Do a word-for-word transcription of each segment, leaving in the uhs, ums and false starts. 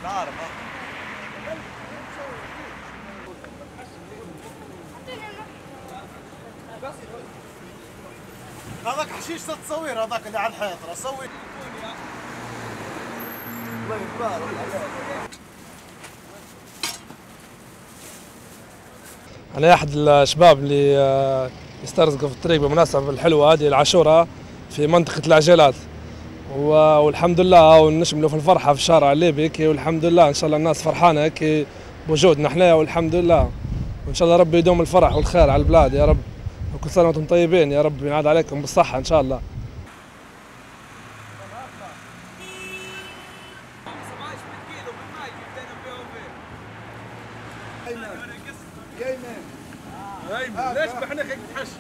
عارف. هذاك حشيش تصوير، هذاك اللي على الحيط راه سوي. الله يبارك. أنا أحد الشباب اللي يسترزقوا في الطريق بمناسبة الحلوة هذه العاشوراء في منطقة العجلات، والحمد لله ونشملوا في الفرحة في الشارع الليبي، والحمد لله إن شاء الله الناس فرحانة هيك بوجودنا احنا، والحمد لله، وإن شاء الله ربي يدوم الفرح والخير على البلاد يا رب، وكل سنة وأنتم طيبين يا رب، ينعاد عليكم بالصحة إن شاء الله. ليش بحنا هيك تحش؟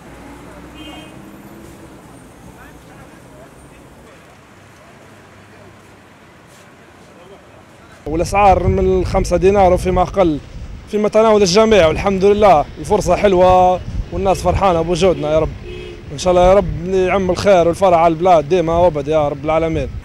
والاسعار من الخمسة دينار وفيما اقل في متناول الجميع، والحمد لله الفرصة حلوة والناس فرحانة بوجودنا يا رب، ان شاء الله يا رب يعم الخير والفرح على البلاد ديما وابد يا رب العالمين.